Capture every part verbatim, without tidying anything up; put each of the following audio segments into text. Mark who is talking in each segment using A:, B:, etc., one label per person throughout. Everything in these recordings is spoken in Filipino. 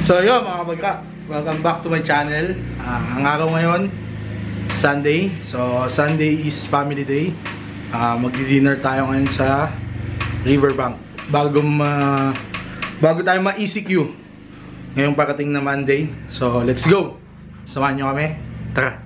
A: So yun mga kabagka, welcome back to my channel. uh, Ang araw ngayon, Sunday. So Sunday is family day. uh, Magdi-dinner tayo ngayon sa Riverbank. Bago, uh, bago tayo ma-E C Q ngayong parating na Monday. So let's go, samahan nyo kami, tara.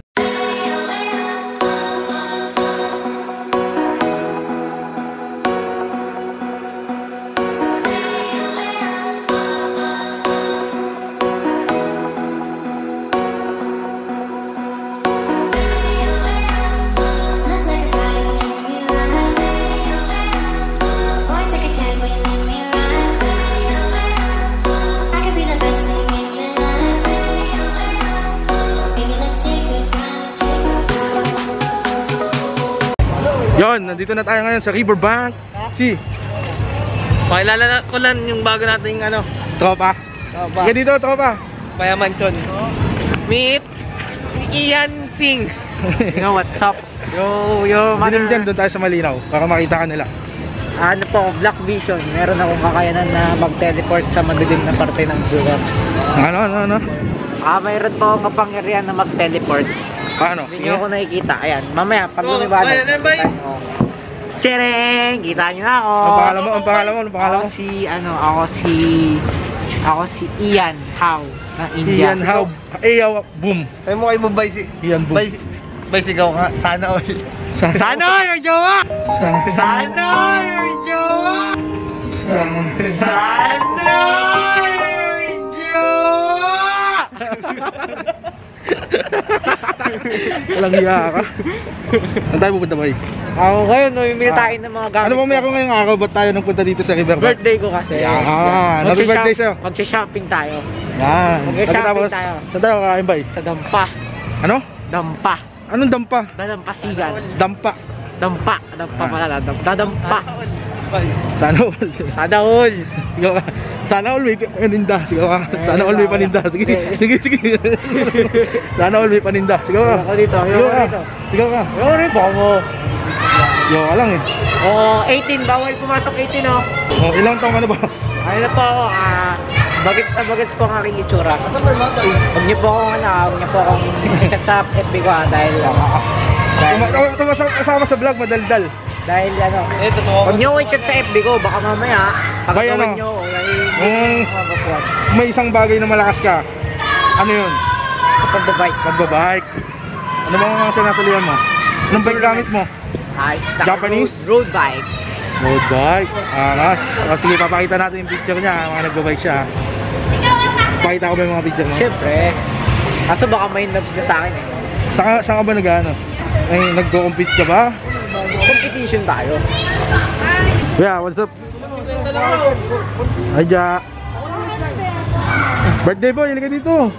A: Yon, nandito na tayo ngayon sa Riverbank. Si
B: pakilala ko lang yung bago nating ano,
A: tropa.
B: Tropa.
A: Kaya dito, tropa.
B: Paya Mansion. Meet Ian Singh. You know what's up? Yo, yo,
A: Dilim dyan, doon tayo sa Malinaw para makita ka nila.
B: Ano po, Black Vision. Meron akong kakayanan na mag-teleport sa madilim na parte ng lugar.
A: Ano, ano, ano?
B: Ah, mayroon po akong kapangyarihan na mag-teleport.
A: Ano?
B: Hindi nyo ako nakikita. Ayan, mamaya, pag lumibado.
A: Oh, ayan, bay.
B: Tchereng! Kita nyo na ako.
A: Ang pangalan mo, ang pangalan mo, ang pangalan mo?
B: Ako si, ano, ako si, ako si Ian Howe ng India.
A: Ian Howe. Ayaw, boom.
B: Sabi mo kayo mo, bay si,
A: Ian boom.
B: bay, bay sigaw ka. Sana all. Sana all yung jowa! Sana all yung jowa! Sana all yung jowa!
A: Walang hiya ka. Saan tayo pupunta, boy?
B: Ako ngayon, namimili tayo ng mga gamit.
A: Ano mamaya ko ngayong araw, ba't tayo nagpunta dito sa Riverbank?
B: Birthday ko kasi.
A: Yan. Happy birthday sa'yo.
B: Magsha-shopping tayo.
A: Yan.
B: Mag-shopping tayo.
A: Saan tayo kakain, boy?
B: Sa Dampa.
A: Ano?
B: Dampa.
A: Anong dampa?
B: Dadampasigan.
A: Dampa.
B: Dampa. Dampa pala. Dadampa.
A: Sana all.
B: Sada all.
A: Sigaw ka. Sana all may paninda. Sigaw ka. Sana all may paninda. Sige, sige, sige. Sana all may paninda. Sigaw ka.
B: Ako dito.
A: Sigaw ka.
B: dito.
A: Sigaw ka.
B: Yo rin po mo.
A: Sigaw ka lang eh.
B: Oh, eighteen. Bawal pumasok eighteen oh.
A: Oh, ilang taong ka na ba?
B: Ayun na po ako. Ah, bagets na bagets po ang aking itsura. Huwag niyo po akong ano. Huwag niyo po akong ikat sa F B ko ah. Dahil Dahil
A: Kasama sa vlog, madaldal.
B: Dahil ano, eh, totoo. Huwag nyo i-chat sa F B ko, baka mamaya
A: Bay, ano?
B: pagkawin nyo o
A: Mm, may isang bagay na malakas ka. Ano yun?
B: sa pagbabike.
A: Pagbabike. Ano ba mga sinatulian mo? Anong bike gamit mo?
B: Ay,
A: Japanese?
B: Road, road bike.
A: Road bike. Angas. O sige, papakita natin yung picture niya. Mga nagbabike siya. Pakita ko ba yung mga picture mo?
B: Siyempre. Kaso baka may nabs ka sa akin eh.
A: Saan, saan ka ba nag-ano? Ay, nag-compete ka ba?
B: Competition tayo.
A: Yeah, what's up? Ay, ja. Birthday boy, halika dito.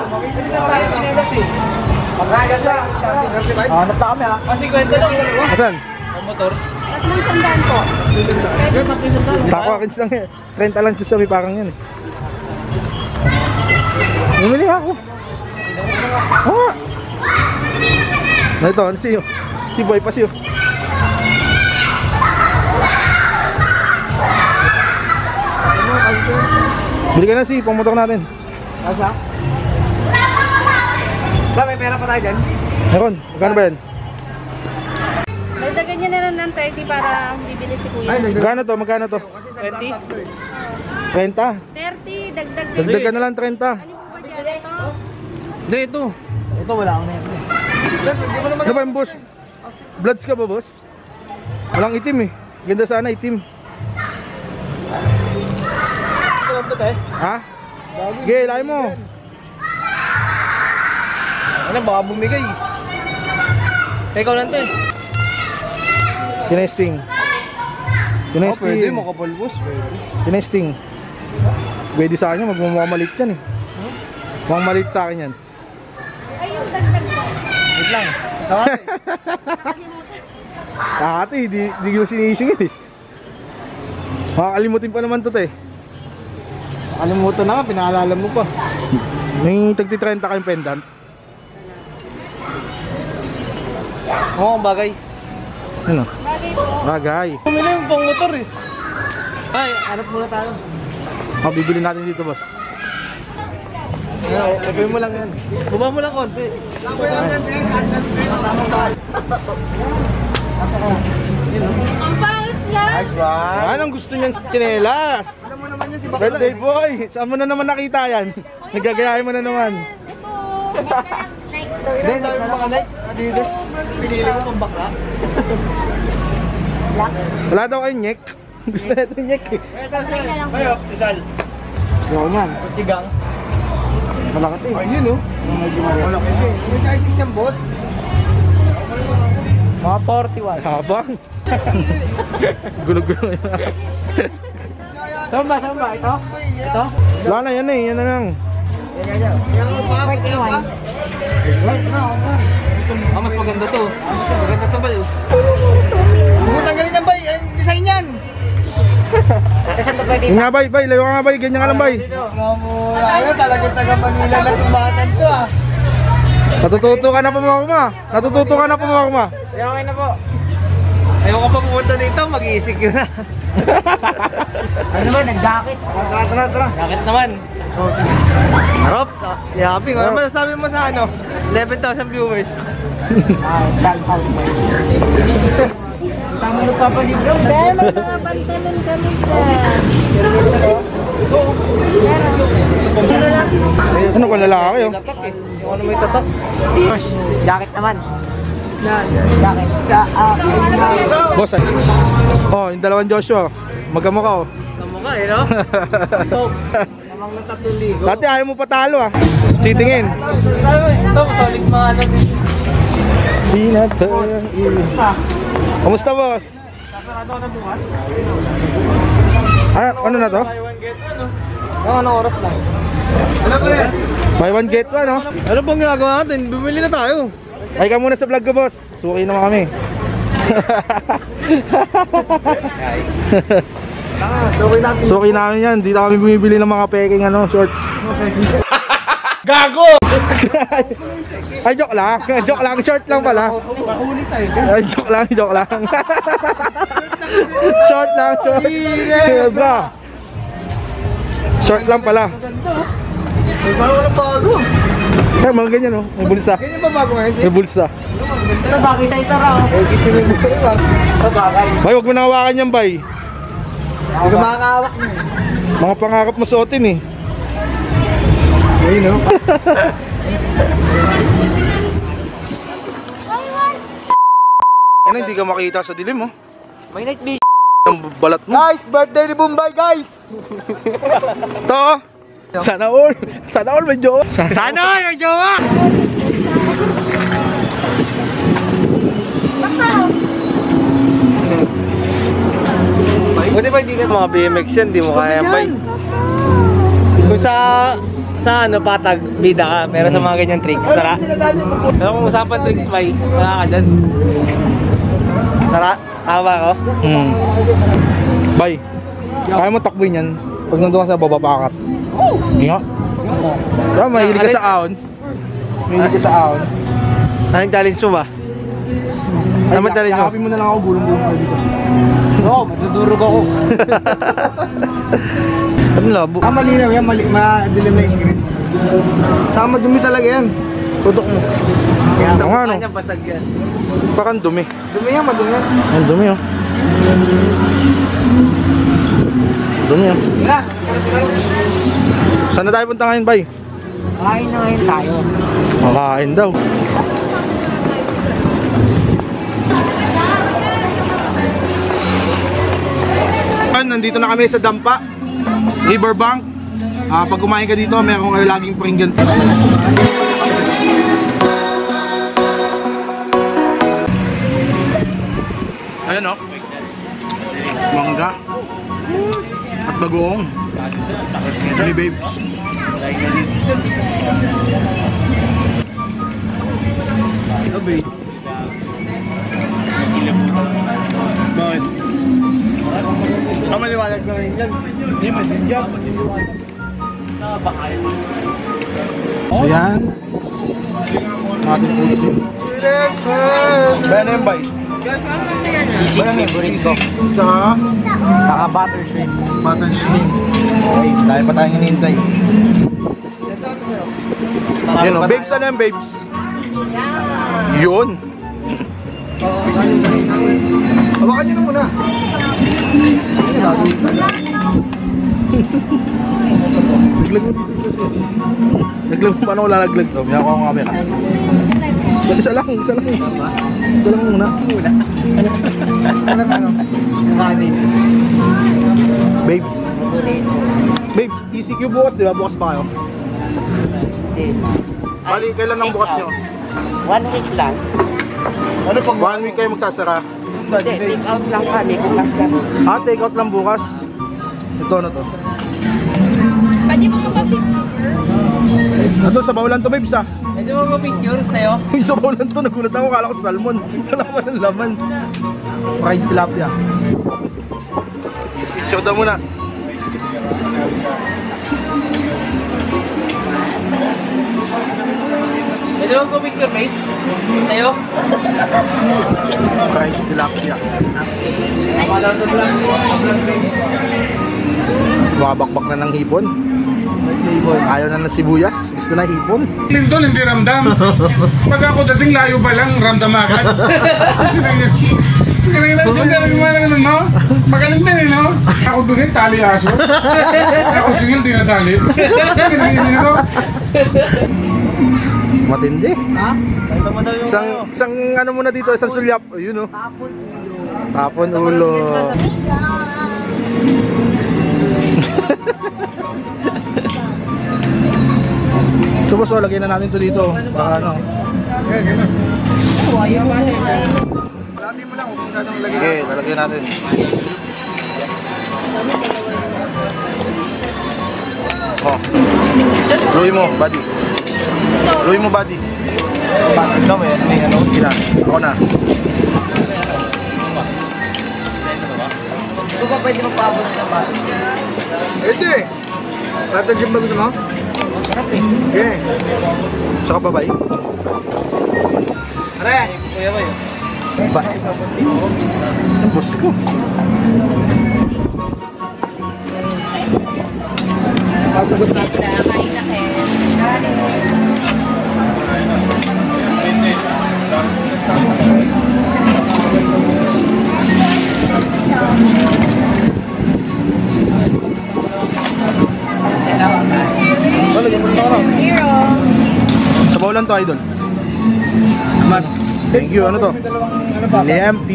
B: Hanap na kami ha. Kasi kwento lang.
A: Asan?
B: Ang motor.
C: Tatlong sandaan po.
A: Tako akins lang eh. trenta lang sa may parang yan eh. Bumili ako. Oo nga. Na ito, ano siyo? Si boy pa siyo. Bili ka na si, pang motor natin.
B: Asa? Ba, may pera pa tayo dyan?
A: Meron, magkano ba yan?
C: Dagdagan niya na lang ng thirty para bibili si kuya.
A: Magkano to, magkano to?
B: twenty?
A: trenta?
C: thirty, dagdag din.
A: Dagdagan na lang trenta.
C: Ano po ba dyan? Ito?
A: Hindi, ito.
B: Ito wala akong meron.
A: Ano ba yung boss? Bloods ka ba, boss? Walang itim eh. Ganda sana itim.
B: Ito lang to eh.
A: Ha? Sige, lahi mo.
B: Ano, baka bumigay. Ikaw lang to eh.
A: Tinesting. Tinesting.
B: Oh, pwede, makapalbos. Pwede.
A: Tinesting. Pwede sa kanya, magmamamalit yan eh. Mukhang malit sa akin yan.
C: Ay, yung dagdag po.
B: Wait lang. Tawag eh.
A: Ate, di, di ko sinisingil eh. Makakalimutin pa naman to te.
B: Nakalimutan na ka, pinaalala mo pa.
A: May tagti trenta kayong pendant.
B: Oo, ang bagay.
A: Ano?
C: Bagay po.
A: Bagay.
B: Bumili yung pang motor eh. Ay, hanap muna tayo.
A: Oh, bibili natin dito, boss. Lagay mo lang yan. Baba mo lang konti.
C: Ang pangit niya.
A: Nice one. Anong gusto niyang tsinelas? Birthday boy. Saan mo na naman nakita yan? Nagagayahin mo na naman.
C: Ito.
A: Hindi, dami mo mga Nike. Adidas. Pinili mo pang bakla. Wala daw kayong nyek. Gusto na ito nyek eh. Bayo, isal. Gusto man. Tigang. Malaki eh. Ayun oh. Malaki eh. May artist siyang boss.
B: Mga forty-one.
A: Habang. Gulo-gulo yun.
B: Saan ba? Saan ba? Ito? Ito?
A: Wala na yan eh. Yan na lang.
B: forty-one.
A: Ah, mas maganda to. Maganda to ba yun?
D: Tanggalin yan, bay. Ang design yan.
B: Saan ba pwede?
A: Yung nga bay, bay. Layo ka nga bay. Ganyan ka lang bay.
D: Mamura. Ayun, talagang taga Manila na tumbatan to ah.
A: Natututo ka na pa mga kuma. Natututo ka na pa mga kuma.
B: Okay na po.
D: Ayaw ka pa pumunta dito, mag-iisik yun na.
B: Ano naman? Nag-jacket.
D: Tara, tara, tara.
B: Jacket naman.
D: Harap. Yapping. Ano masasabi mo sa ano? eleven thousand viewers.
B: Ah, shout out. Tama nagpapalibro.
C: Dahil may mga pantalon kami dyan.
A: Ano ka lalaki oh?
D: Tatak eh. Yung ano may tatak.
B: Jacket naman. Jacket. Sa akin.
A: Boss ay. Oh, yung dalawang Joshua. Magkamukha oh.
D: Tama ka eh, no? Namang na tatlong ligo.
A: Dati ayaw mo patalo ah. Sitingin.
D: Ito, solid mga ano din.
A: Binatang iyo. Kamusta boss?
D: Nasarado ka na bukas?
A: Ah, ano na to?
D: Buy one get ano? Yung ano oras lang. Ano pa rin?
A: Buy one get one oh.
D: Ano bang ginagawa natin? Bumili na tayo.
A: Ay ka muna sa vlog ko boss. Suki naman kami.
D: Sorry natin.
A: Suki namin yan. Dito kami bumibili ng mga peking ano, short. Gago! Ay, joke lang. Joke lang. Short lang pala.
D: Makulit tayo.
A: Ay, joke lang. Joke lang. Short lang. Short. Ba? Short lang pala.
D: May parang walang bago.
A: Ay, mga ganyan oh. May bulsa.
D: Ganyan ba bago ngayon?
A: May bulsa.
B: Ito bagay sa ito raw.
D: Eh, kasi may buko yun ah.
B: Ito bagay.
A: Bay, huwag mo nang hawakan yan, bay.
D: Hindi ka makakawak mo.
A: Mga pangarap mo suotin eh.
D: Ayun no?
A: Ano, hindi ka makita sa dilim oh.
B: May night vision.
A: Ang balat mo.
D: Guys, birthday ni Bombay guys!
A: Ito oh. Sana all. Sana all may jowa.
D: Sana may jowa! Buti ba hindi ka mga B M X yan, di mo kaya bay. Kung sa sa ano patag, bida ka, pero sa mga ganyan tricks, tara. Pero kung usapan tricks bay, wala ka dyan. Tara, tama ko.
A: Hmm. Bay, kaya mo takbuin yan. Pag nandun ka sa baba pakat. Hindi nga. Diba, mahilig ka sa ahon. Mahilig ka sa ahon.
D: Anong challenge mo ba?
A: Ay,
D: Ano challenge mo?
A: yakapin mo na lang ako, gulong-gulong ka dito.
D: Oo, madudurog ako. Ano labo?
E: Ah, malinaw yan, mali, madilim na screen.
D: Saka madumi talaga yan. Tutok mo.
A: Kaya
D: Sa
A: nga
D: mukha
A: no.
D: niya basag yan.
A: Parang dumi.
D: Dumi yan, madumi yan.
A: Ang dumi oh. Dumi oh.
D: Tira!
A: Saan na tayo punta ngayon, bay?
B: Kain na ngayon tayo.
A: Makain daw. Nandito na kami sa Dampa, Riverbank. Ah, pag kumain ka dito, meron kayo laging paringgan. Ayan o. Mangga. At bagoong. Hey babes.
D: Ano ba eh? Bakit? Ah, maliwanag na rin yan. Hindi, madinjab.
A: So yan. Ating ulit. Bayan na yung bay.
B: Sisig favorite ko.
A: Tsaka
B: Saka butter shrimp.
A: butter shrimp. Okay, tayo pa tayong hinihintay. Yun o, babes, ano yan, babes? Yun.
E: Hawakan nyo na muna.
A: Naglag mo dito sa siya. Naglag mo, paano ko lalaglag to? Biyako ako ng camera. Isa lang, isa lang. Isa lang muna. Muna.
E: Alam ano?
D: Kanin.
A: Babes. Babes, E C Q bukas, di ba? Bukas ba kayo? Bali, kailan ang bukas nyo?
B: One week lang.
E: Ano pag
A: One week kayo magsasara.
B: Hindi, take out lang kami. Bukas kami.
A: Ah, take out lang bukas. Ito, ano to?
C: Pwede mo mapapicture?
A: Ito, sa bawlan to, babes ah.
D: Pwede mo mag-picture sa'yo?
A: Uy, sa bawlan to, nagulat ako, kala ko salmon. Wala pa ng laman. Fried tilapia. Picture daw muna.
D: Pwede mo mag-picture, mates? Sa'yo?
A: Fried tilapia. Bumabakbak na ng hipon. Ayaw na ng sibuyas. Gusto na hipon.
F: Lindol, hindi ramdam. Pag ako dating layo pa lang, ramdam agad. Kailangan lang siya talagang mga ano, no? Magaling din, eh, no? Ako bigay, tali aso. Ako singil, di na tali. Kailangan ako.
A: Matindi.
D: Ha? Kaya mo daw yung
A: Isang, isang ano muna dito, isang sulyap. Ayun o. Tapon ulo. So boss, oh, lagyan na natin to dito. Baka ano.
E: Lati mo lang kung masyadong lagay.
A: Okay, lalagyan natin. Oh. Luwi mo, buddy. Luwi mo, buddy.
D: bakit daw eh? May ano?
A: Sige na, ako na.
D: Ito ba pwede magpaabot sa bato?
E: Ito eh. Lahat ng gym ba gusto mo?
D: Sarap eh.
E: Okay.
A: Saka babay.
D: Are! Kuya ba yun?
A: Ba? Ang boss ko.
E: Pasabot na.
C: Kain na kayo. Hero.
A: Sa bawlan to, idol. Amat. Thank you. Ano to? Lempi.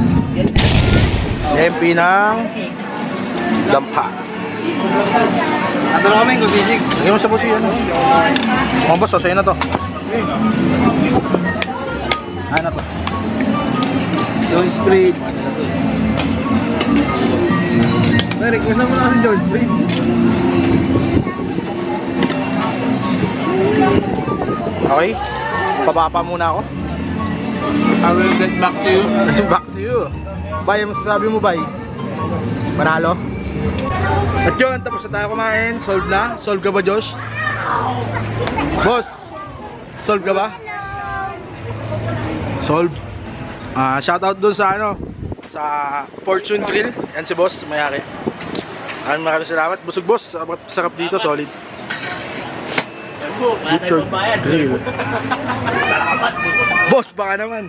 A: Lempi ng dampa.
E: Ato na kami kung sisig.
A: Lagyan mo sa busi, ano? Mga boss, oh, sa'yo na to. Ano na to?
E: Jones Bridge. Eric, gusto mo na si Jones Bridge.
A: Okay? Pababa muna ako.
E: I will get back to you.
A: Back to you. Bay, ang masasabi mo, Bay? Manalo? At yun, tapos na tayo kumain. Solve na? Solve ka ba, Josh? Boss, solve ka ba? Solve. Ah, shoutout dun sa ano, sa Fortune Grill. Yan si boss, mayari. Maraming maraming salamat. Busog boss, sarap, sarap dito, solid. Fortune Grill. Boss, baka naman.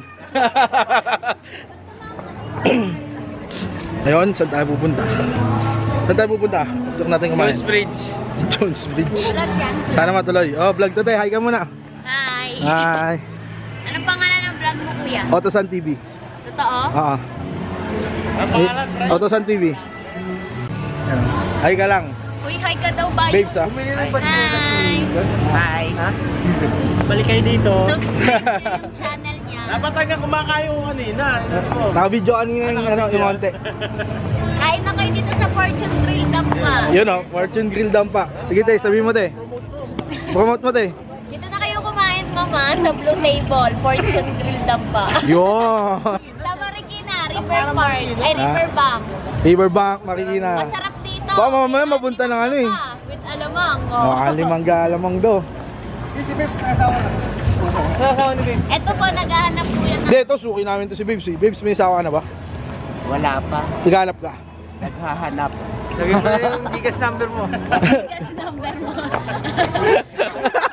A: Ayun, saan tayo pupunta? Saan tayo pupunta? Gusto natin kumain.
D: Jones Bridge.
A: Jones Bridge.
C: Vlog yan.
A: Sana matuloy. Oh, vlog to tayo. Hi ka muna.
C: Hi.
A: Hi.
C: Anong pangalan ng vlog mo, kuya?
A: Otosan T V.
C: Totoo?
A: Oo.
D: Ang pangalan, pre?
A: Otosan T V. Yan. Hi ka lang.
C: Uy, hi ka daw ba?
A: Babes ah.
C: Hi.
B: Hi.
D: Ha? Balik kayo dito.
C: Subscribe na yung channel niya.
D: Dapat hanggang kumakain ko kanina.
A: Naka-video kanina yung ano, yung monte.
C: Kain na kayo dito sa Fortune Grill Dampa.
A: Yun oh, Fortune Grill Dampa. Sige te, sabihin mo te. Promote mo te.
C: Dito na kayo kumain, mama, sa Blue Table, Fortune Grill Dampa.
A: Yun.
C: Sa Marikina, River Park, ay River Bank.
A: Riverbank, Marikina.
C: Masarap dito.
A: Baka mamaya mapunta ng ano eh.
C: With alamang.
A: Oh,
C: Oh.
A: alimangga, alamang do.
E: Si Babes, nakasawa na.
D: Nakasawa ni Babe.
C: Ito po, naghahanap po yan.
A: Hindi, ito suki namin to si Babes eh. Babes, may isawa ka na ba?
B: Wala pa.
A: Tiganap ka.
B: Naghahanap.
E: Lagyan mo na yung gigas number mo.
C: Cash number mo.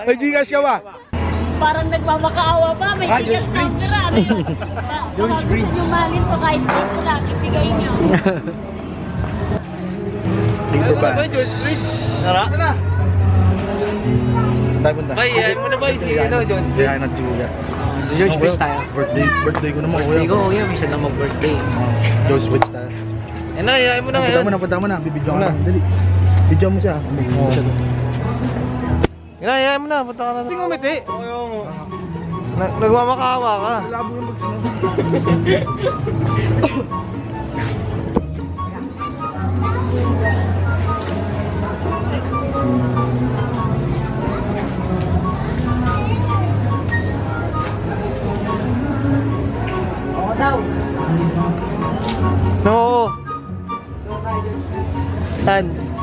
A: May Gcash ka ba?
C: Parang nagmamakaawa pa. May
B: Ah,
C: tigas
B: George
C: camera. George Bridge. Yung malin to kahit dito lang. Ibigay niyo.
A: Dito ba?
D: George Bridge. Tara.
E: Tara.
A: Tayo punta.
D: Bay, ayaw mo na bay. Sige daw, George Bridge.
A: Kaya natin si Kuya.
B: George Bridge tayo.
A: Birthday, birthday ko naman
B: Birthday
A: Kuya.
B: ko, kuya. Minsan lang mag-birthday.
A: Oh, George Bridge tayo.
D: Eh na, ayaw mo na
A: Punta
D: ngayon.
A: mo na, punta mo na. Bibidyo ka
D: Wala.
A: na. Dali. Bidyo mo siya.
D: Oo. Yan, ayaw mo na. Punta ka na. Hindi ngumiti. Nag nagmamakaawa ka.
A: Labo yung magsunod.
D: No. Tan.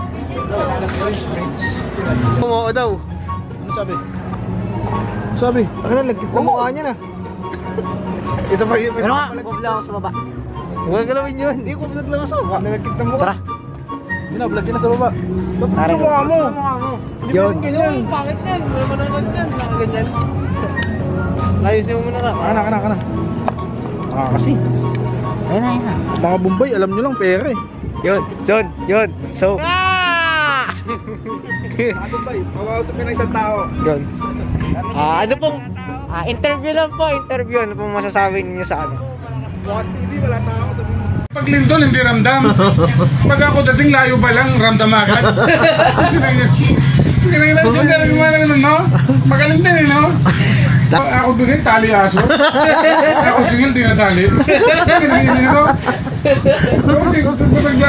D: Kumo daw.
A: Ano sabi? Sabi?
E: Ano na, lagkit na mukha niya na. Ito pa yung...
B: Pero nga, bubla ako sa baba.
D: Huwag galawin yun.
B: Hindi ko vlog lang ako sa baba.
E: Nalagkit na mukha.
B: Tara.
A: Yun na, vlog ka na sa baba.
B: Tara.
E: Mukha mo. Hindi
D: Yun.
E: mo ganyan.
D: Bakit yan? Wala mo naman yan. Nakaganyan. Ayusin mo muna na.
A: Kana, kana, kana. Ah, kasi.
B: Ayun na, ayun na.
A: Mga Bombay, alam nyo lang, pera eh.
D: Yun, yun, yun. So,
B: Ah!
E: Ano ba eh? Makausap ka ng isang tao.
D: yun. Ah, ano pong ah, interview lang po, interview. Ano pong masasabi ninyo sa ano?
E: Bukas T V, wala tao sa
F: Pag lindol, hindi ramdam. Pag ako dating layo pa lang, ramdam agad. Kinailan siya talaga mga ganun, no? Magaling din eh, no? Pag ako bigay, tali aso. Ako singil, di na tali. Kinailan ko. Ako singil,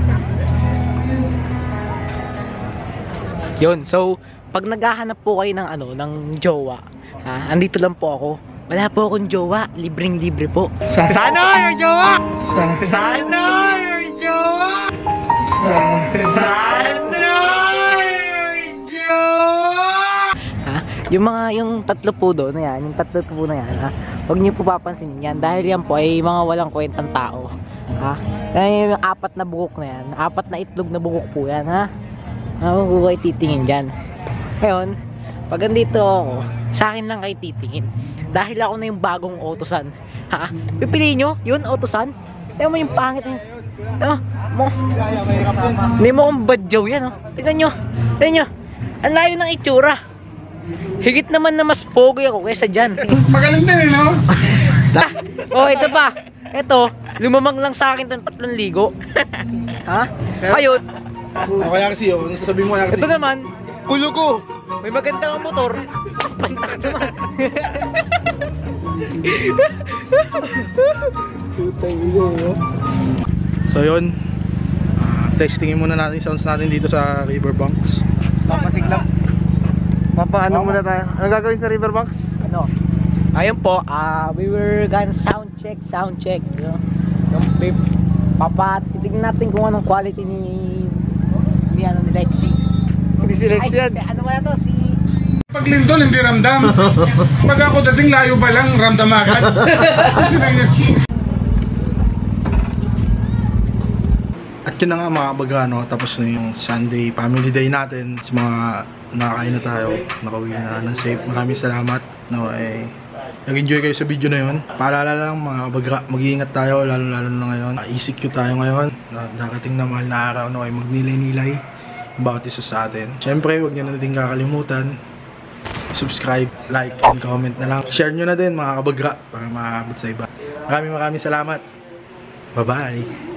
B: Yun, so, pag naghahanap po kayo ng ano, ng jowa, ha, andito lang po ako. Wala po akong jowa, libreng-libre po. Sana yung jowa! Sana yung jowa! Sana yung jowa! Ha? Yung mga, yung tatlo po doon na yan, yung tatlo po na yan, ha? Huwag niyo po papansinin yan dahil yan po ay mga walang kwentang tao. Ha? Dahil yung apat na bugok na yan, apat na itlog na bugok po yan, ha? Ako ko kayo titingin dyan. Ngayon, pag andito ako, sa akin lang kayo titingin. Dahil ako na yung bagong Otosan. Ha? Pipiliin nyo? Yun, Otosan? Tignan mo yung pangit na yun. Tignan mo. Hindi mo kong badyaw yan, oh. Tignan nyo. Tignan nyo. Ang layo ng itsura. Higit naman na mas pogi ako kaysa dyan.
F: magaling din eh, no?
B: Ah, oh, ito pa. Ito, lumamang lang sa akin ng tatlong ligo. Ha? Ayun.
A: O kaya kasi, o, sasabihin mo kaya kasi.
B: Ito naman, ulo ko. May magandang motor. Pantak naman.
A: So yun, uh, testingin muna natin yung sounds natin dito sa Riverbanks.
D: Papasiglang. Papaano muna tayo? Anong gagawin sa Riverbanks?
B: Ano? Ayun po, ah we were gonna sound check, sound check. You know? Yung pip, papa, titignan natin kung anong quality ni ni ano ni Lexi.
D: Hindi si Lex yan.
B: si- ano ba na to? Si
F: Pag lindol, hindi ramdam. Pag ako dating layo pa lang, ramdam agad.
A: At yun na nga mga kabagano, tapos na yung Sunday family day natin. Sa mga nakakain na tayo, nakauwi na ng safe. Maraming salamat. No, eh, nag-enjoy kayo sa video na yun. Paalala lang mga kabagra, mag-iingat tayo, lalo-lalo na ngayon. E C Q tayo ngayon. Darating na mahal na araw, no, ay magnilay-nilay bawat isa sa atin. Siyempre, huwag nyo na din kakalimutan. Subscribe, like, and comment na lang. Share nyo na din mga kabagra para maabot sa iba. Maraming maraming salamat. Bye-bye.